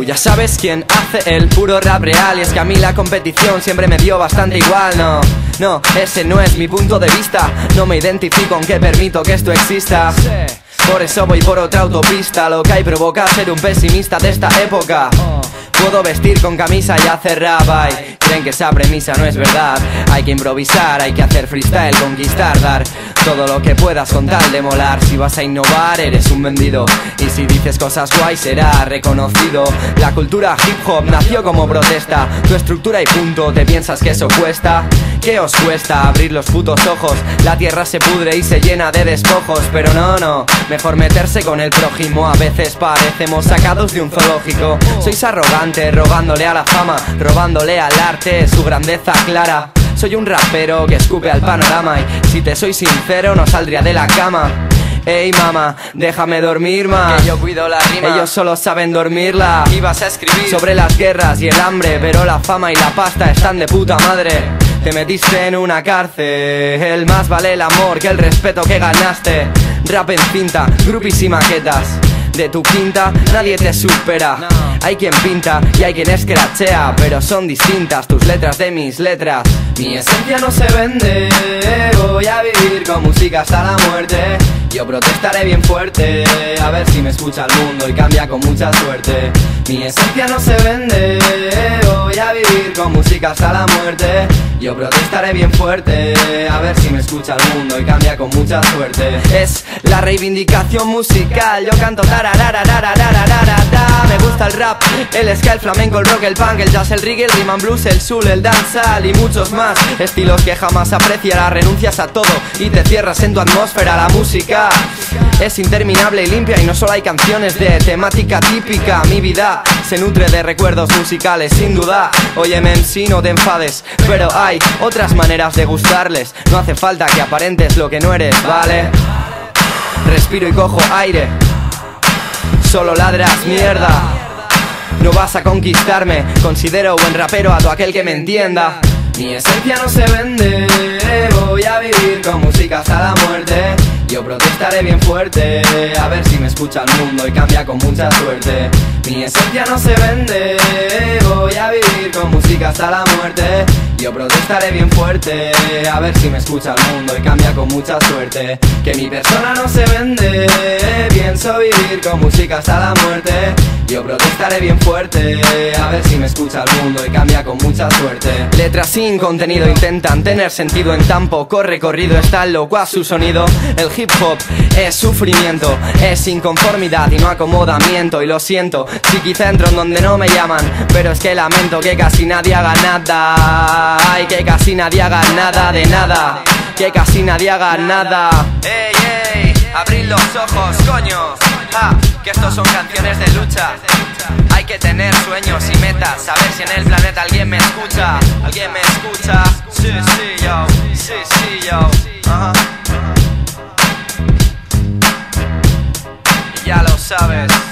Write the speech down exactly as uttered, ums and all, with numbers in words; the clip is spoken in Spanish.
Tú ya sabes quién hace el puro rap real. Y es que a mí la competición siempre me dio bastante igual. No, no, ese no es mi punto de vista. No me identifico aunque permito que esto exista. Por eso voy por otra autopista. Lo que hay provoca ser un pesimista de esta época. Puedo vestir con camisa y hacer rap. Ay, creen que esa premisa no es verdad. Hay que improvisar, hay que hacer freestyle, conquistar, dar todo lo que puedas con tal de molar. Si vas a innovar eres un vendido, y si dices cosas guay será reconocido. La cultura hip hop nació como protesta. Tu estructura y punto, ¿te piensas que eso cuesta? ¿Qué os cuesta abrir los putos ojos? La tierra se pudre y se llena de despojos. Pero no, no, mejor meterse con el prójimo. A veces parecemos sacados de un zoológico. Sois arrogante, rogándole a la fama, robándole al arte su grandeza clara. Soy un rapero que escupe al panorama, y si te soy sincero no saldría de la cama. Ey mama, déjame dormir más, que yo cuido la rima. Ellos solo saben dormirla. Ibas a escribir sobre las guerras y el hambre, pero la fama y la pasta están de puta madre. Te metiste en una cárcel. Más vale el amor que el respeto que ganaste. Rap en cinta, groupies y maquetas. De tu quinta nadie te supera. Hay quien pinta y hay quien escrachea, pero son distintas tus letras de mis letras. Mi esencia no se vende. Voy a vivir con música hasta la muerte. Yo protestaré bien fuerte, a ver si me escucha el mundo y cambia con mucha suerte. Mi esencia no se vende. Voy a vivir con música hasta la muerte. Yo protestaré bien fuerte, a ver si me escucha el mundo y cambia con mucha suerte. Es la reivindicación musical. Yo canto tararararararararara. Me gusta el rap, el ska, el flamenco, el rock, el punk, el jazz, el reggae, el rhythm and blues, el soul, el dancehall y muchos más. Estilos que jamás apreciarás, renuncias a todo y te cierras en tu atmósfera. La música es interminable y limpia, y no solo hay canciones de temática típica. Mi vida se nutre de recuerdos musicales, sin duda. Oye, M C, no te enfades, pero hay otras maneras de gustarles. No hace falta que aparentes lo que no eres, ¿vale? Respiro y cojo aire. Solo ladras mierda. No vas a conquistarme. Considero buen rapero a todo aquel que me entienda. Mi esencia no se vende. Voy a vivir con música hasta la muerte. Yo protestaré bien fuerte, a ver si me escucha el mundo y cambia con mucha suerte. Mi esencia no se vende. Voy a vivir con música hasta la muerte. Yo protestaré bien fuerte, a ver si me escucha el mundo y cambia con mucha suerte. Que mi persona no se vende. Pienso vivir con música hasta la muerte. Yo protestaré bien fuerte, a ver si me escucha el mundo y cambia con mucha suerte. Letras sin contenido intentan tener sentido. En tan poco recorrido está locuaz su sonido. El hip hop es sufrimiento, es inconformidad y no acomodamiento. Y lo siento si quizá entro en donde no me llaman, pero es que lamento que casi nadie haga nada. Ay, que casi nadie haga nada de nada. Que casi nadie haga nada. Ey, ey, abrid los ojos, coño. Ah, que estos son canciones de lucha. Hay que tener sueños y metas, saber si en el planeta alguien me escucha. Alguien me escucha. Sí, sí, yo. Sí, sí, yo. Uh-huh. Y ya lo sabes.